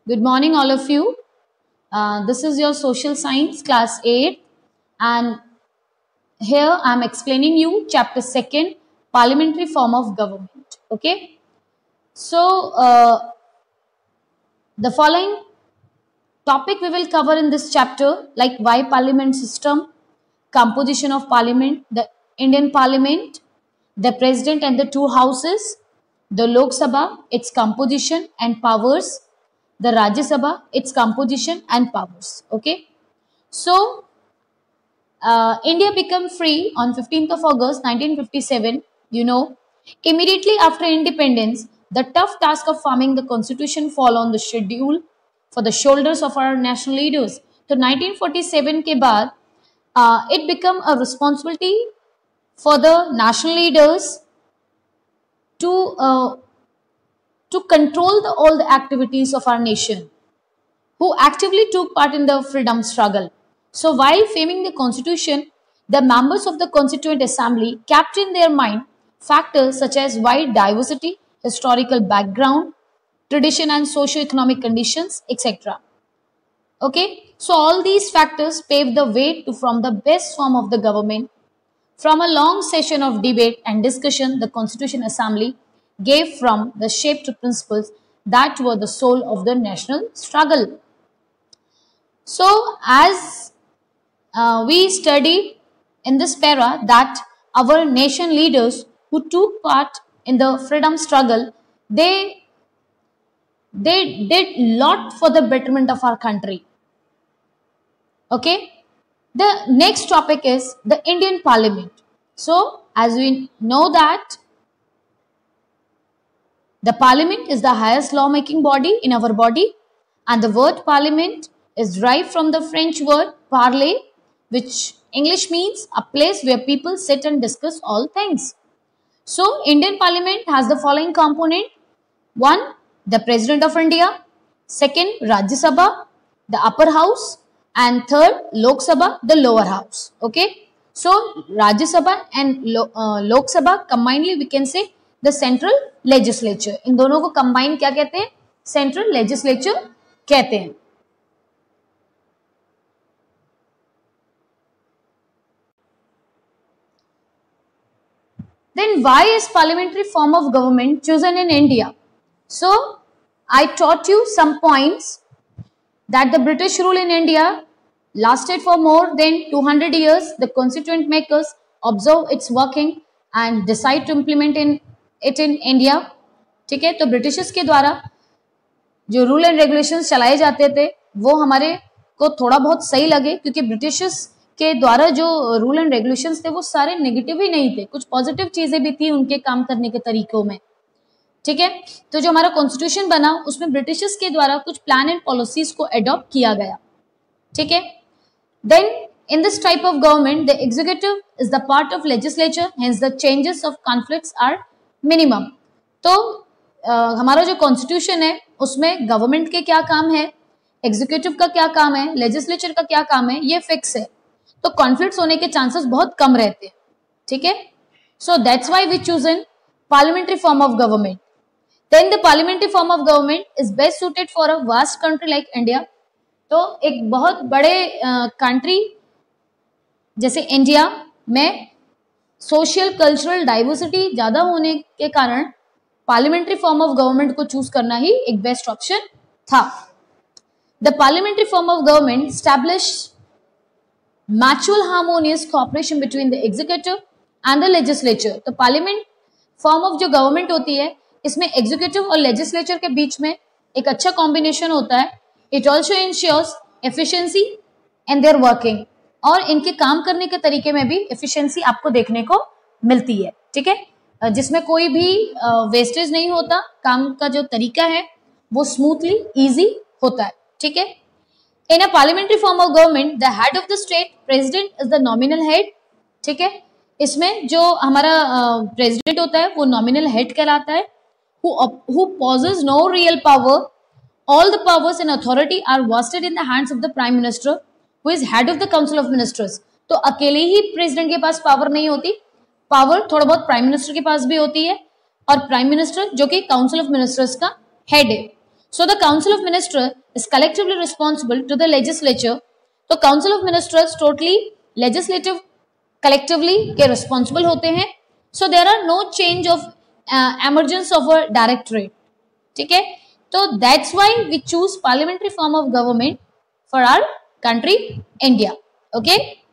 Good morning, all of you. This is your social science class 8, and here I am explaining you chapter 2nd, parliamentary form of government. Okay, so the following topic we will cover in this chapter, like why parliament system, composition of parliament, the Indian parliament, the president and the two houses, the Lok Sabha, its composition and powers, the Rajya Sabha, its composition and powers. Okay, so India became free on 15th of August 1957. You know, immediately after independence, the tough task of forming the constitution fall on the schedule for the shoulders of our national leaders. So 1947 के बाद it became a responsibility for the national leaders to control all the activities of our nation, who actively took part in the freedom struggle. So while framing the constitution, the members of the Constituent Assembly kept in their mind factors such as wide diversity, historical background, tradition and socio-economic conditions, etc. Okay, so all these factors paved the way to form the best form of the government. From a long session of debate and discussion, the Constitution Assembly gave from the shape to principles that were the soul of the national struggle. So, as we studied in this para that our nation leaders who took part in the freedom struggle, they did lot for the betterment of our country. Okay. The next topic is the Indian Parliament. So, as we know that the Parliament is the highest lawmaking body in our body, and the word Parliament is derived from the French word parler, which English means a place where people sit and discuss all things. So, Indian Parliament has the following component. 1. The President of India. 2nd, Rajya Sabha, the upper house. And 3rd, Lok Sabha, the lower house. Okay. So, Rajya Sabha and Lok Sabha combinedly we can say the central legislature. इन दोनों को combine क्या कहते हैं? Central legislature कहते हैं. Then why is parliamentary form of government chosen in India? So, I taught you some points that the British rule in India lasted for more than 200 years. The constituent makers observe its working and decide to implement it in India. ठीक है, तो Britishers के द्वारा जो rule and regulations चलाए जाते थे वो हमारे को थोड़ा बहुत सही लगे, क्योंकि ब्रिटिशर्स के द्वारा जो रूल एंड रेगुलेशंस थे वो सारे नेगेटिव ही नहीं थे, कुछ पॉजिटिव चीजें भी थी उनके काम करने के तरीकों में. ठीक है, तो जो हमारा कॉन्स्टिट्यूशन बना उसमें ब्रिटिशर्स के द्वारा कुछ प्लान एंड पॉलिसीज को अडॉप्ट किया गया. ठीक है, then in this type of government the executive is the part of legislature, hence the changes of conflicts are minimum. तो हमारा जो कॉन्स्टिट्यूशन है उसमें गवर्नमेंट के क्या काम है, एग्जीक्यूटिव का क्या काम है, लेजिस्लेचर का क्या काम है, ये फिक्स है. तो कॉन्फ्लिक्ट्स होने के चांसेस बहुत कम रहते हैं. ठीक है, so that's why we choose in parliamentary form of government. Then the parliamentary form of government is best suited for a vast country like India. तो एक बहुत बड़े कंट्री जैसे इंडिया में सोशल कल्चरल डाइवर्सिटी ज्यादा होने के कारण पार्लियामेंट्री फॉर्म ऑफ गवर्नमेंट को चूज करना ही एक बेस्ट ऑप्शन था. The parliamentary form of government establish mutual harmonious cooperation between the executive and the legislature. तो पार्लियामेंट फॉर्म ऑफ जो गवर्नमेंट होती है इसमें एग्जीक्यूटिव और लेजिस्लेचर के बीच में एक अच्छा कॉम्बिनेशन होता है. It also ensures efficiency in their working, और इनके काम करने के तरीके में भी एफिशिएंसी आपको देखने को मिलती है. ठीक है, जिसमें कोई भी वेस्टेज नहीं होता, काम का जो तरीका है वो स्मूथली इजी होता है. ठीक है, in a parliamentary form of government the head of the state president is the nominal head. ठीक है, इसमें जो हमारा प्रेसिडेंट होता है वो नॉमिनल हेड कहलाता है. Who possesses no real power. All the powers and authority are vested in the hands of the Prime Minister, who is head of the Council of Ministers. तो अकेले ही प्रेसिडेंट के पास power नहीं होती, power थोड़ा बहुत prime minister के पास भी होती है, और प्राइम मिनिस्टर जो कि काउंसिल ऑफ मिनिस्टर्स का हेड है. So the Council of Ministers is collectively responsible to the legislature. तो Council of Ministers totally legislative collectively के responsible होते हैं. So there are no change of emergence of a directorate. ठीक है. तो that's why we choose parliamentary form of government for our country India. Okay.